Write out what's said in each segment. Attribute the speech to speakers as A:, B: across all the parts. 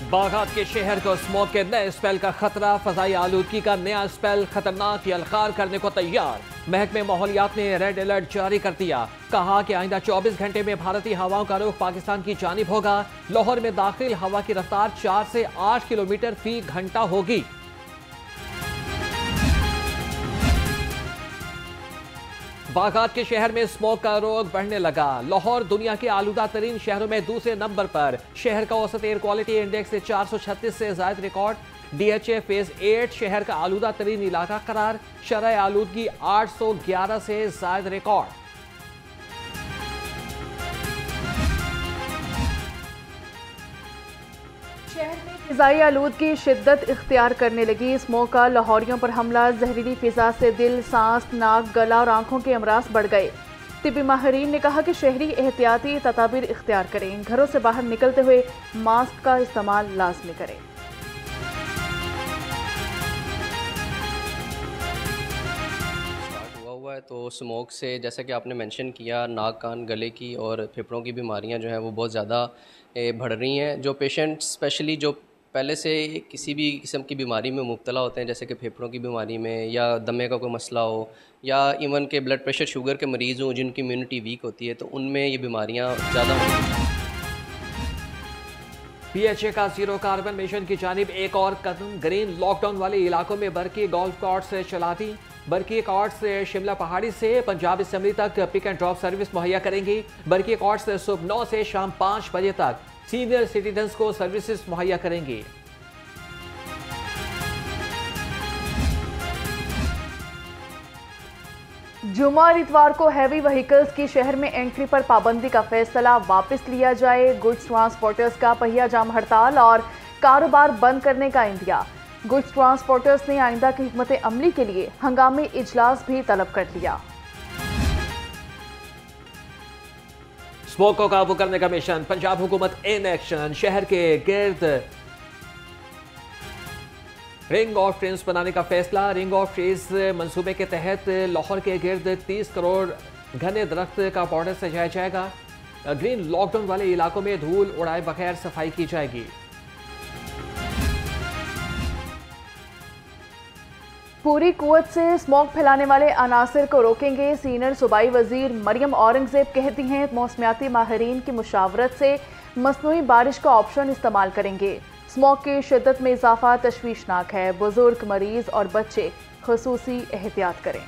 A: बागहात के शहर को स्मोक के नए स्पेल का खतरा, फजाई आलूदगी का नया स्पेल खतरनाक यलगार करने को तैयार। महकमे माहौलियात ने रेड अलर्ट जारी कर दिया। कहा कि आइंदा 24 घंटे में भारतीय हवाओं का रुख पाकिस्तान की जानिब होगा। लाहौर में दाखिल हवा की रफ्तार 4 से 8 किलोमीटर फी घंटा होगी। बागहात के शहर में स्मोक का रोग बढ़ने लगा। लाहौर दुनिया के आलूदा तरीन शहरों में दूसरे नंबर पर। शहर का औसत एयर क्वालिटी इंडेक्स से 436 से ज्यादा रिकॉर्ड। DHA फेज 8 शहर का आलूदा तरीन इलाका करार। शरह आलूदगी 811 से ज्यादा रिकॉर्ड।
B: शहर में फिजाई आलूदगी शिद्दत इख्तियार करने लगी। स्मोक का लाहौरियों पर हमला, जहरीली फिजा से दिल, सांस, नाक, गला और आंखों के अमराज बढ़ गए। तिब्बी माहिरीन ने कहा कि शहरी एहतियाती तदाबीर इख्तियार करें। घरों से बाहर निकलते हुए मास्क का इस्तेमाल लाजमी करें।
C: हुआ है तो स्मोक से जैसा कि आपने मेंशन किया, नाक, कान, गले की और फेफड़ों की बीमारियां जो हैं वो बहुत ज़्यादा बढ़ रही हैं। जो पेशेंट स्पेशली जो पहले से किसी भी किस्म की बीमारी में मुब्तला होते हैं, जैसे कि फेफड़ों की बीमारी में या दमे का कोई मसला हो या इवन के ब्लड प्रेशर, शुगर के मरीज़ हों जिनकी इम्यूनिटी वीक होती है, तो उनमें ये बीमारियाँ ज़्यादा होती हैं।
A: PHA का जीरो कार्बन मिशन की जानिब एक और कदम। ग्रीन लॉकडाउन वाले इलाकों में बरकी गोल्फ कोर्ट से चलाती। बरकी कोर्ट से शिमला पहाड़ी से पंजाब असेंबली तक पिक एंड ड्रॉप सर्विस मुहैया करेंगी। बरकी कोर्ट से सुबह 9 से शाम 5 बजे तक सीनियर सिटीजन्स को सर्विसेज मुहैया करेंगी।
B: जुमा और इतवार को हैवी व्हीकल्स की शहर में एंट्री पर पाबंदी का फैसला वापस लिया जाए। गुड्स ट्रांसपोर्टर्स का पहिया जाम हड़ताल और कारोबार बंद करने का इंदिया। गुड्स ट्रांसपोर्टर्स ने आइंदा की हिकमत अमली के लिए हंगामी इजलास भी तलब कर लिया।
A: स्मोक को काबू करने का मिशन, पंजाब हुकूमत इन एक्शन। शहर के गिर्द रिंग ऑफ ट्रेन्स बनाने का फैसला। रिंग ऑफ ट्रेन्स मंसूबे के तहत लाहौर के गिर्द 30 करोड़ घने दरख्त का पाउडर सजाया जाएगा। ग्रीन लॉकडाउन वाले इलाकों में धूल उड़ाए बगैर सफाई की जाएगी।
B: पूरी कुव्वत से स्मोक फैलाने वाले अनासर को रोकेंगे। सीनियर सूबाई वजीर मरियम औरंगजेब कहती हैं मौसमियाती माहिरीन की मुशावरत से मसनूई बारिश का ऑप्शन इस्तेमाल करेंगे। स्मोक की शिद्दत में इजाफा तशवीशनाक है। बुजुर्ग, मरीज और बच्चे खुसूसी एहतियात करें।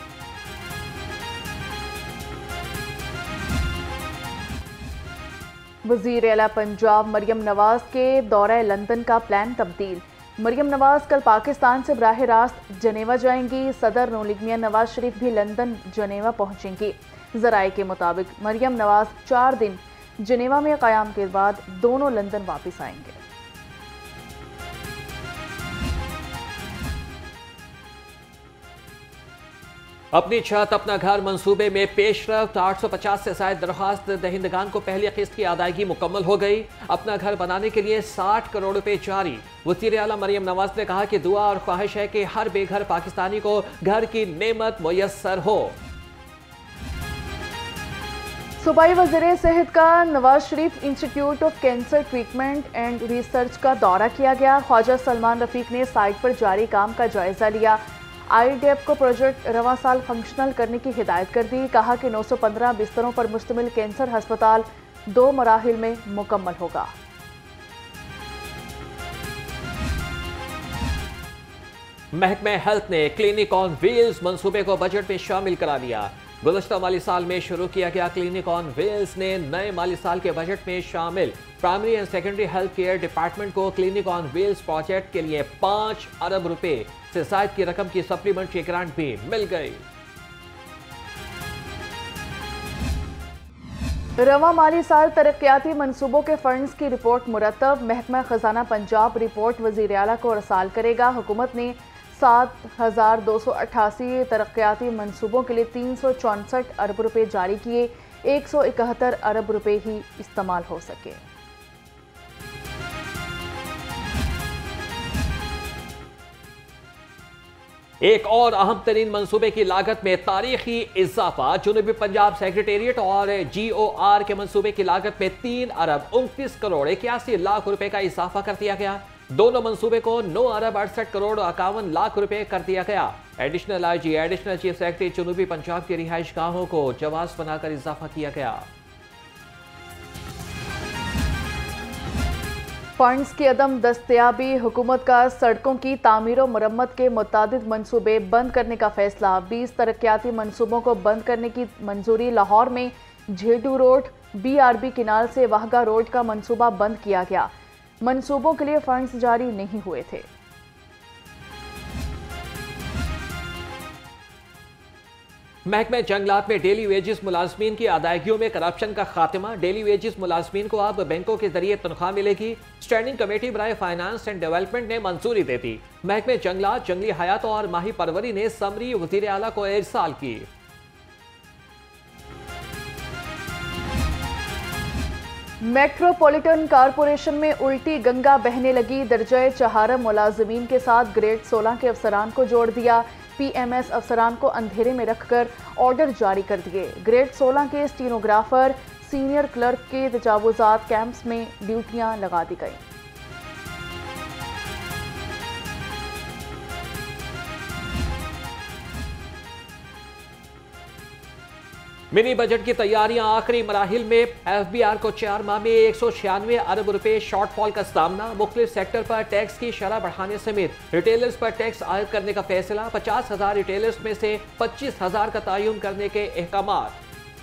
B: वजीर आला पंजाब मरियम नवाज के दौरा लंदन का प्लान तब्दील। मरियम नवाज कल पाकिस्तान से बराह रास्त जनेवा जाएंगी। सदर नूलिग मियां नवाज शरीफ भी लंदन जनेवा पहुंचेंगी। जराये के मुताबिक मरियम नवाज 4 दिन जनेवा में क़याम के बाद दोनों लंदन वापस आएंगे।
A: अपनी छत अपना घर मंसूबे में पेशरफ्त। 850 से ज्यादा दरख्वास्त दहिंदगान को पहली किस्त की अदायगी मुकम्मल हो गई। अपना घर बनाने के लिए 60 करोड़ रुपए जारी। वज़ीर आला मरियम नवाज ने कहा कि दुआ और ख्वाहिश है कि हर बेघर पाकिस्तानी को घर की नेमत मुयस्सर हो।
B: सूबाई वज़ीर सेहत का Nawaz Sharif institute of cancer treatment and research का दौरा किया गया। ख्वाजा सलमान रफीक ने साइट पर जारी काम का जायजा लिया। IDEP को प्रोजेक्ट रवां साल फंक्शनल करने की हिदायत कर दी। कहा कि 915 बिस्तरों पर मुश्तमिल कैंसर अस्पताल 2 मराहिल में मुकम्मल होगा।
A: महकमे हेल्थ ने क्लिनिक ऑन व्हील्स मंसूबे को बजट में शामिल करा दिया। गुज़श्ता माली साल में शुरू किया गया क्लिनिक ऑन व्हील्स ने नए माली साल के बजट में शामिल primary and secondary health care department को क्लिनिक ऑन व्हील्स प्रोजेक्ट के लिए 5 अरब रुपए से ज्यादा की रकम की सप्लीमेंट्री ग्रांट भी मिल गई।
B: रवां माली साल तरक्याती मंसूबों के फंड्स की रिपोर्ट मुरतब। महकमा खजाना पंजाब रिपोर्ट वज़ीर आला को रसाल करेगा। हुकूमत ने 7,288 तरक्याती मंसूबों के लिए 364 अरब रुपए जारी किए। 171 अरब रुपए ही इस्तेमाल हो सके।
A: एक और अहम तरीन मंसूबे की लागत में तारीखी इजाफा। जनूबी पंजाब सेक्रेटेरिएट और GOR के मंसूबे की लागत में 3 अरब 29 करोड़ 81 लाख रुपए का इजाफा कर दिया गया। दोनों मंसूबे को 9 अरब 68 करोड़ 51 लाख रुपए कर दिया गया। Additional IG additional chief secretary जनूबी पंजाब की रिहाइश गाहों को जवाज बनाकर इजाफा किया गया।
B: फंड्स की अदम दस्तयाबी, हुकूमत का सड़कों की तामीर और मरम्मत के मुतादिद मंसूबे बंद करने का फैसला। 20 तरक्याती मंसूबों को बंद करने की मंजूरी। लाहौर में झेडू रोड BRB किनाल से वाहगा रोड का मंसूबा बंद किया गया। मंसूबों के लिए फंड्स जारी नहीं हुए थे।
A: महकमे जंगलात में डेली वेजेस मुलाजमीन की अदायगियों में करप्शन का खात्मा। डेली वेजेस मुलाजमीन को अब बैंकों के जरिए तनख्वाह मिलेगी। स्टैंडिंग कमेटी बराए फाइनेंस एंड डेवलपमेंट ने मंजूरी दे दी। महकमे जंगलात, जंगली हयात और माही परवरी ने समरी वजीर आला को इरसाल की।
B: मेट्रोपॉलिटन कारपोरेशन में उल्टी गंगा बहने लगी। दर्जे चहारम मुलाजमीन के साथ ग्रेड 16 के अफसरान को जोड़ दिया। PMS अफसरान को अंधेरे में रखकर ऑर्डर जारी कर दिए। ग्रेड 16 के स्टीनोग्राफर, सीनियर क्लर्क के तजावुजात कैंप्स में ड्यूटियां लगा दी गई।
A: मिनी बजट की तैयारियां आखिरी मराहिल में। FBR को 4 माह में 196 अरब रुपए शॉर्टफॉल का सामना। मुख्तलिफ सेक्टर पर टैक्स की शरह बढ़ाने समेत रिटेलर्स पर टैक्स आयद करने का फैसला। 50,000 रिटेलर्स में से 25,000 का तयन करने के अहकामात।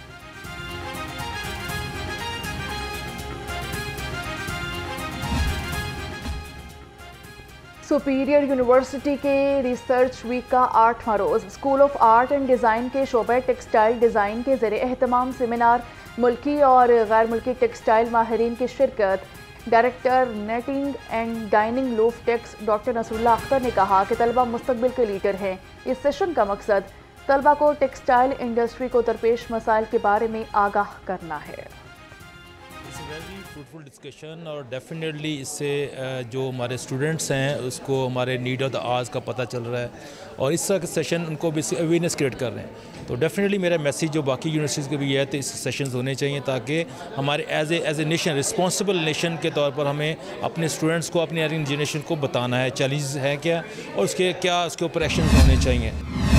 B: सुपीरियर यूनिवर्सिटी के रिसर्च वीक का 8वां रोज। School of art and design के शोबे टेक्सटाइल डिज़ाइन के ज़रिए एहतमाम सेमिनार। मुल्की और गैर मुल्की टेक्सटाइल माहिरीन की शिरकत। डायरेक्टर नेटिंग एंड डाइनिंग लूफ टेक्स डॉक्टर नसरुल्लाह अख्तर ने कहा कि तलबा मुस्तकबिल के लीडर हैं। इस सेशन का मकसद तलबा को टेक्सटाइल इंडस्ट्री को दरपेश मसाइल के बारे में आगाह करना है।
D: वेरी फ्रूटफुल डिस्कशन और डेफिनेटली इससे जो हमारे स्टूडेंट्स हैं उसको हमारे नीड ऑफ द आवर्स का पता चल रहा है और इस तरह के सेशन उनको बेसिक अवेयरनेस क्रिएट कर रहे हैं। तो डेफिनेटली मेरा मैसेज जो बाकी यूनिवर्सिटीज़ के भी है तो इस सेशंस होने चाहिए ताकि हमारे as a nation, responsible nation के तौर पर हमें अपने स्टूडेंट्स को, अपनी अर्निंग जनरेशन को बताना है चैलेंजेस हैं क्या और उसके क्या उसके ऊपर एक्शन होने चाहिए।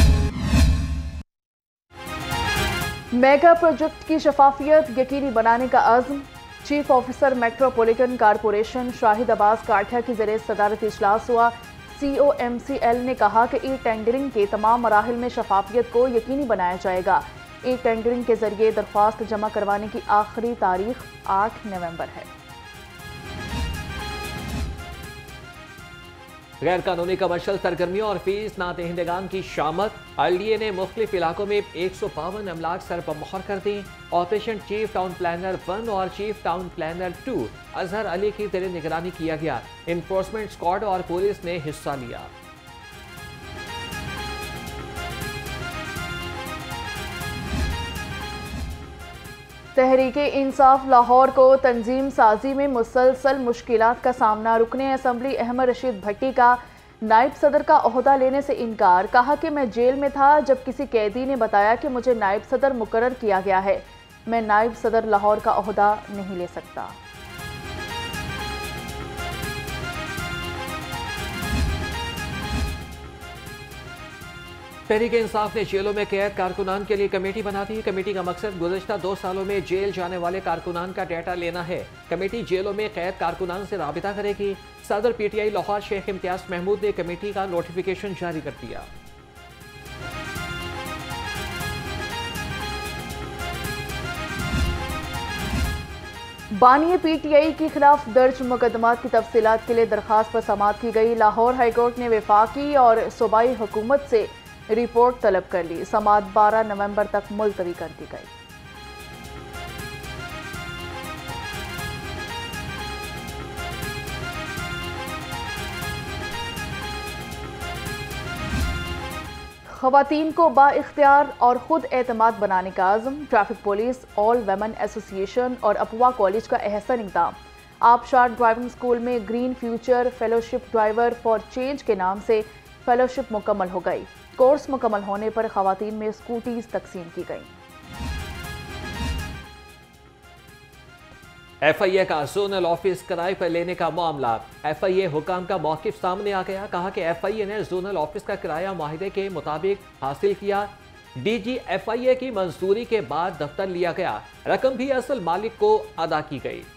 B: मेगा प्रोजेक्ट की शफाफियत यकीनी बनाने का अज़्म। Chief officer metropolitan corporation Shahid Abbas Kathia की ज़रिए सदारती इजलास हुआ। COMCL ने कहा कि ई टेंडरिंग के तमाम मराहिल में शफाफियत को यकीनी बनाया जाएगा। ई टेंडरिंग के जरिए दरख्वास्त जमा करवाने की आखिरी तारीख 8 नवंबर है।
A: गैर कानूनी कमर्शल सरगर्मियों और फीस ना दहिंदगान की शामत। LDA ने मुख्तलिफ इलाकों में 152 अमलाक सर पर मुहर कर दी। ऑपरेशन चीफ टाउन प्लानर 1 और chief town planner 2 Azhar Ali की ज़ेर निगरानी किया गया। इन्फोर्समेंट स्क्वाड और पुलिस ने हिस्सा लिया।
B: तहरीके इंसाफ लाहौर को तंजीम साजी में मुसलसल मुश्किलात का सामना। रुकने असम्बली अहमद रशीद भट्टी का नायब सदर का ओहदा लेने से इनकार। कहा कि मैं जेल में था जब किसी कैदी ने बताया कि मुझे नायब सदर मुकर्रर किया गया है। मैं नायब सदर लाहौर का ओहदा नहीं ले सकता।
A: तहरीक इंसाफ ने जेलों में कैद कारकुनान के लिए कमेटी बना दी। कमेटी का मकसद गुज़श्ता 2 सालों में जेल जाने वाले कारकुनान का डाटा लेना है। कमेटी जेलों में कैद कारकुनान से राबिता करेगी। सदर PTI लाहौर शेख इम्तियाज महमूद ने कमेटी का नोटिफिकेशन जारी कर दिया।
B: बानी PTI के खिलाफ दर्ज मुकदमात की तफसीलात के लिए दरखास्त पर समाअत की गई। लाहौर हाईकोर्ट ने वफाकी और सूबाई हुकूमत से रिपोर्ट तलब कर ली। समाअत 12 नवंबर तक मुलतवी कर दी गई। ख़वातीन को बाइख्तियार और खुद एतमाद बनाने का आज़म। Traffic police, all women association और अपुआ कॉलेज का अहसन इक़दाम। आबशार ड्राइविंग स्कूल में green future fellowship driver for change के नाम से फेलोशिप मुकम्मल हो गई। कोर्स मुकम्मल होने पर खवातीन में स्कूटीज तकसीम की गई।
A: FIA का जोनल ऑफिस किराए पर लेने का मामला। FIA हुकाम का मौकिफ सामने आ गया। कहा कि FIA ने जोनल ऑफिस का किराया माहिदे के मुताबिक हासिल किया। DG FIA की मंजूरी के बाद दफ्तर लिया गया। रकम भी असल मालिक को अदा की गई।